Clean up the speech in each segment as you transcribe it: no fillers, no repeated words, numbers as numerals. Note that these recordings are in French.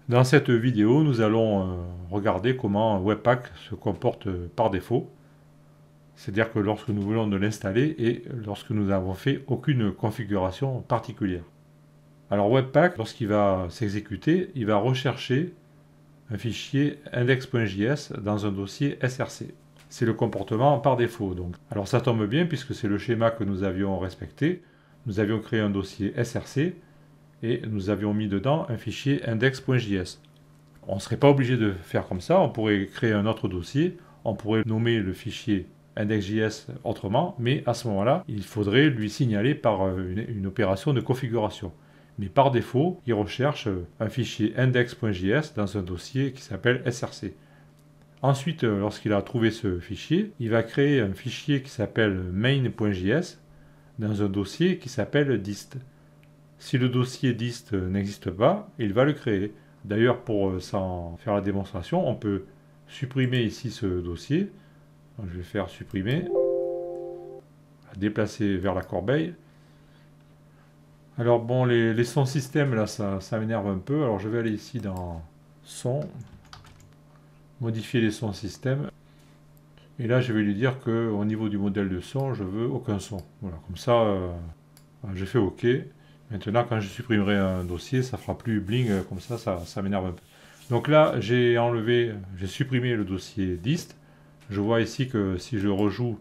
Dans cette vidéo, nous allons regarder comment Webpack se comporte par défaut. C'est-à-dire que lorsque nous voulons de l'installer et lorsque nous n'avons fait aucune configuration particulière. Alors Webpack, lorsqu'il va s'exécuter, il va rechercher un fichier index.js dans un dossier src. C'est le comportement par défaut. Donc. Alors ça tombe bien puisque c'est le schéma que nous avions respecté. Nous avions créé un dossier src et nous avions mis dedans un fichier index.js. On ne serait pas obligé de faire comme ça, on pourrait créer un autre dossier, on pourrait nommer le fichier index.js autrement, mais à ce moment-là, il faudrait lui signaler par une opération de configuration. Mais par défaut, il recherche un fichier index.js dans un dossier qui s'appelle src. Ensuite, lorsqu'il a trouvé ce fichier, il va créer un fichier qui s'appelle main.js dans un dossier qui s'appelle dist. Si le dossier dist n'existe pas, il va le créer. D'ailleurs, pour s'en faire la démonstration, on peut supprimer ici ce dossier. Donc, je vais faire supprimer, déplacer vers la corbeille. Alors bon, les sons système, là, ça m'énerve un peu. Alors je vais aller ici dans son, modifier les sons système. Et là, je vais lui dire qu'au niveau du modèle de son, je veux aucun son. Voilà, comme ça, j'ai fait OK. Maintenant, quand je supprimerai un dossier, ça fera plus bling, comme ça m'énerve un peu. Donc là, j'ai supprimé le dossier dist. Je vois ici que si je rejoue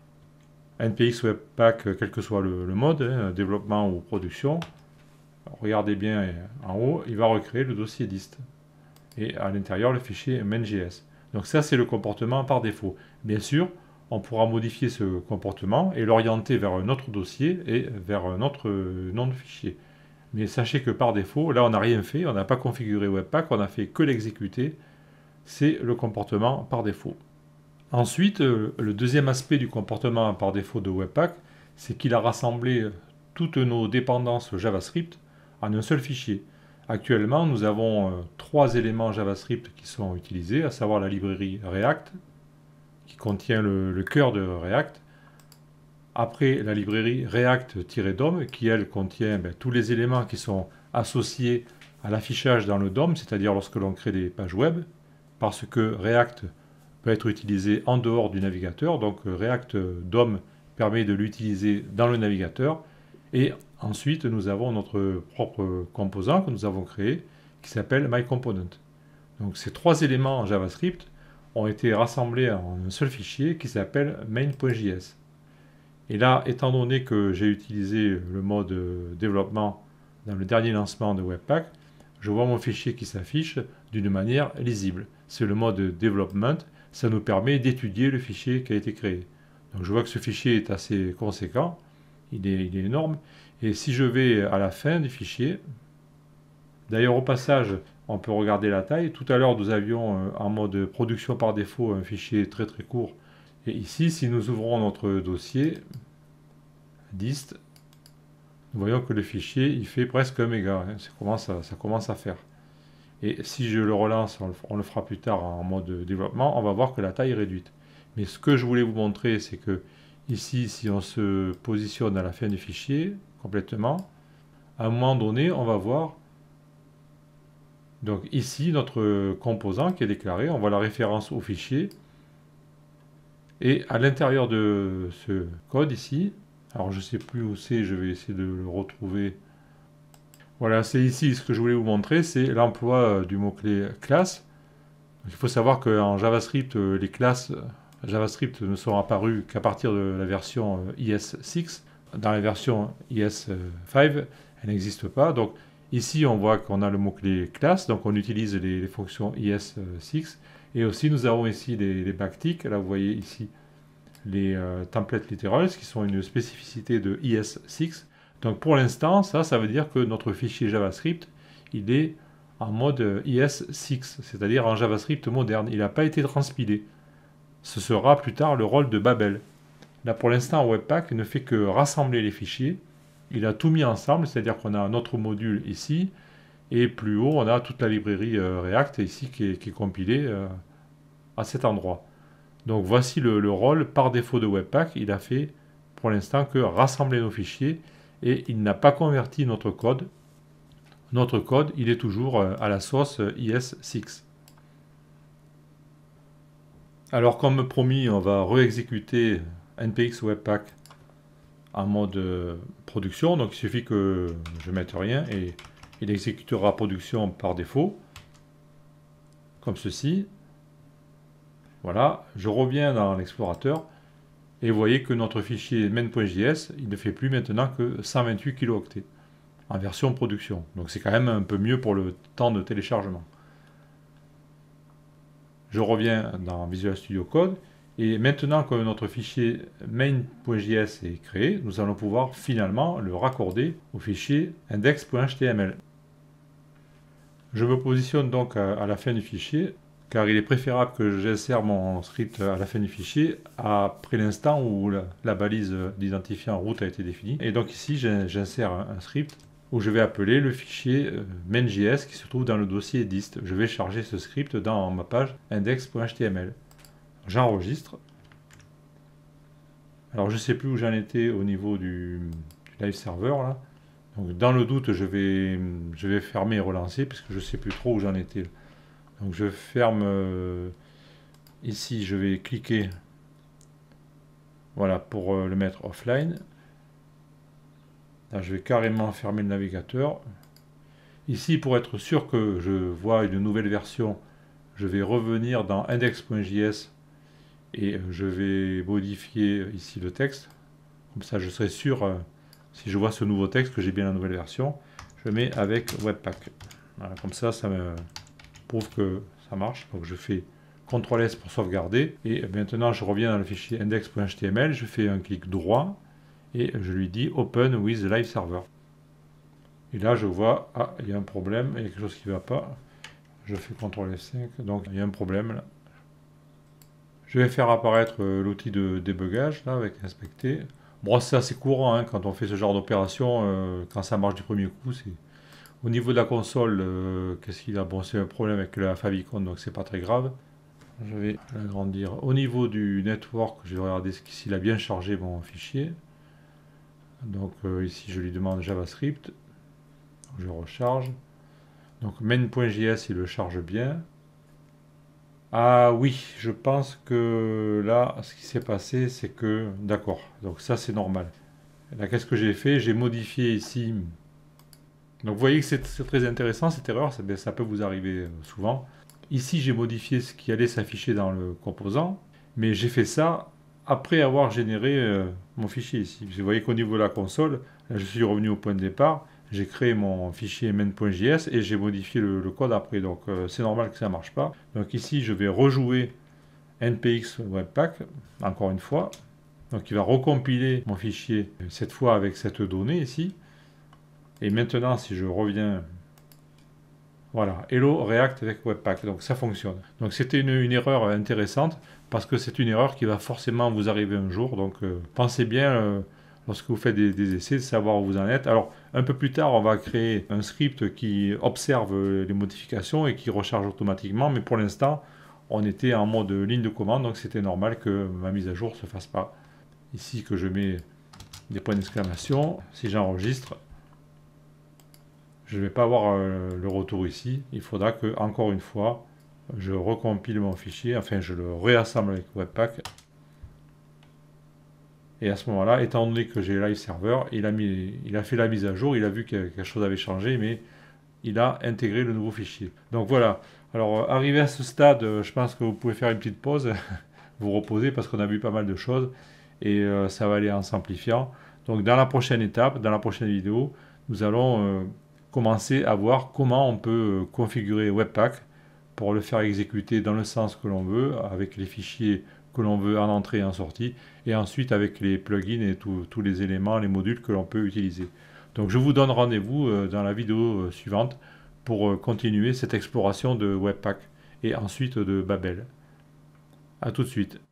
NPX Webpack, quel que soit le mode, développement ou production, regardez bien en haut, il va recréer le dossier dist. Et à l'intérieur, le fichier main.js. Donc ça, c'est le comportement par défaut. Bien sûr, on pourra modifier ce comportement et l'orienter vers un autre dossier et vers un autre nom de fichier. Mais sachez que par défaut, là on n'a rien fait, on n'a pas configuré Webpack, on n'a fait que l'exécuter. C'est le comportement par défaut. Ensuite, le deuxième aspect du comportement par défaut de Webpack, c'est qu'il a rassemblé toutes nos dépendances JavaScript en un seul fichier. Actuellement, nous avons 3 éléments JavaScript qui sont utilisés, à savoir la librairie React, qui contient le cœur de React. Après, la librairie React-DOM, qui elle contient tous les éléments qui sont associés à l'affichage dans le DOM, c'est-à-dire lorsque l'on crée des pages web, parce que React peut être utilisé en dehors du navigateur, donc React-DOM permet de l'utiliser dans le navigateur. Et ensuite, nous avons notre propre composant que nous avons créé, qui s'appelle MyComponent. Donc ces 3 éléments en JavaScript ont été rassemblés en un seul fichier qui s'appelle main.js. Et là, étant donné que j'ai utilisé le mode développement dans le dernier lancement de Webpack, je vois mon fichier qui s'affiche d'une manière lisible. C'est le mode development, ça nous permet d'étudier le fichier qui a été créé. Donc je vois que ce fichier est assez conséquent, il est énorme. Et si je vais à la fin du fichier, d'ailleurs au passage, on peut regarder la taille. Tout à l'heure, nous avions en mode production par défaut un fichier très très court. Et ici, si nous ouvrons notre dossier dist, nous voyons que le fichier, il fait presque 1 méga. Ça commence à faire. Et si je le relance, on le fera plus tard en mode développement, on va voir que la taille est réduite. Mais ce que je voulais vous montrer, c'est que ici, si on se positionne à la fin du fichier, complètement, à un moment donné, on va voir donc ici notre composant qui est déclaré, on voit la référence au fichier. Et à l'intérieur de ce code ici, alors je ne sais plus où c'est, je vais essayer de le retrouver. Voilà, c'est ici ce que je voulais vous montrer, c'est l'emploi du mot-clé classe. Il faut savoir qu'en JavaScript, les classes JavaScript ne sont apparues qu'à partir de la version IS6. Dans la version IS5, elle n'existe pas. Donc ici, on voit qu'on a le mot-clé classe, donc on utilise les fonctions IS6. Et aussi, nous avons ici les backticks. Là, vous voyez ici les templates literals, qui sont une spécificité de IS6. Donc pour l'instant, ça veut dire que notre fichier JavaScript, il est en mode IS6, c'est-à-dire en JavaScript moderne. Il n'a pas été transpilé. Ce sera plus tard le rôle de Babel. Là, pour l'instant, Webpack ne fait que rassembler les fichiers. Il a tout mis ensemble, c'est-à-dire qu'on a notre module ici, et plus haut, on a toute la librairie React ici qui est compilée à cet endroit. Donc voici le rôle par défaut de Webpack. Il a fait pour l'instant que rassembler nos fichiers et il n'a pas converti notre code notre code, il est toujours à la source IS6. Alors comme promis, on va réexécuter NPX Webpack en mode production. Donc il suffit que je mette rien et il exécutera production par défaut. Comme ceci. Voilà, je reviens dans l'explorateur et vous voyez que notre fichier main.js, il ne fait plus maintenant que 128 kilooctets en version production. Donc c'est quand même un peu mieux pour le temps de téléchargement. Je reviens dans Visual Studio Code et maintenant que notre fichier main.js est créé, nous allons pouvoir finalement le raccorder au fichier index.html. Je me positionne donc à la fin du fichier, car il est préférable que j'insère mon script à la fin du fichier après l'instant où la balise d'identifiant route a été définie. Et donc ici, j'insère un script où je vais appeler le fichier main.js qui se trouve dans le dossier dist. Je vais charger ce script dans ma page index.html. J'enregistre. Alors je ne sais plus où j'en étais au niveau du live server là. Donc dans le doute, je vais fermer et relancer puisque je ne sais plus trop où j'en étais. Donc je ferme ici, je vais cliquer voilà pour le mettre offline. Là, je vais carrément fermer le navigateur. Ici, pour être sûr que je vois une nouvelle version, je vais revenir dans index.js et je vais modifier ici le texte. Comme ça, je serai sûr, si je vois ce nouveau texte, que j'ai bien la nouvelle version. Je mets avec Webpack. Voilà, comme ça, ça me prouve que ça marche. Donc je fais CTRL S pour sauvegarder. Et maintenant, je reviens dans le fichier index.html. Je fais un clic droit et je lui dis Open with Live Server. Et là, je vois, ah, il y a un problème, il y a quelque chose qui ne va pas. Je fais CTRL F5, donc il y a un problème là. Je vais faire apparaître l'outil de débugage, là, avec inspecter. Bon, c'est assez courant hein, quand on fait ce genre d'opération, quand ça marche du premier coup. Au niveau de la console, qu'est-ce qu'il a? Bon, c'est un problème avec la favicon, donc c'est pas très grave. Je vais l'agrandir. Au niveau du network, je vais regarder s'il a bien chargé mon fichier. Donc ici, je lui demande JavaScript. Je recharge. Donc main.js, il le charge bien. Ah oui, je pense que là, ce qui s'est passé, c'est que... D'accord, donc ça c'est normal. Là, qu'est-ce que j'ai fait? J'ai modifié ici. Donc vous voyez que c'est très intéressant, cette erreur, ça peut vous arriver souvent. Ici, j'ai modifié ce qui allait s'afficher dans le composant, mais j'ai fait ça après avoir généré mon fichier ici. Vous voyez qu'au niveau de la console, là, je suis revenu au point de départ, j'ai créé mon fichier main.js et j'ai modifié le code après. Donc c'est normal que ça ne marche pas. Donc ici, je vais rejouer npx webpack, encore une fois. Donc il va recompiler mon fichier, cette fois avec cette donnée ici. Et maintenant, si je reviens, voilà, Hello React avec Webpack, donc ça fonctionne. Donc c'était une erreur intéressante, parce que c'est une erreur qui va forcément vous arriver un jour, donc pensez bien, lorsque vous faites des essais, de savoir où vous en êtes. Alors, un peu plus tard, on va créer un script qui observe les modifications et qui recharge automatiquement, mais pour l'instant, on était en mode ligne de commande, donc c'était normal que ma mise à jour ne se fasse pas. Ici, que je mets des points d'exclamation, si j'enregistre, je ne vais pas avoir le retour ici. Il faudra que, encore une fois, je recompile mon fichier, enfin je le réassemble avec Webpack. Et à ce moment-là, étant donné que j'ai Live Server, il a fait la mise à jour, il a vu que quelque chose avait changé, mais il a intégré le nouveau fichier. Donc voilà. Alors, arrivé à ce stade, je pense que vous pouvez faire une petite pause, vous reposer, parce qu'on a vu pas mal de choses, et ça va aller en simplifiant. Donc dans la prochaine étape, dans la prochaine vidéo, nous allons commencer à voir comment on peut configurer Webpack pour le faire exécuter dans le sens que l'on veut, avec les fichiers que l'on veut en entrée et en sortie, et ensuite avec les plugins et tous les éléments, les modules que l'on peut utiliser. Donc je vous donne rendez-vous dans la vidéo suivante pour continuer cette exploration de Webpack et ensuite de Babel. A tout de suite.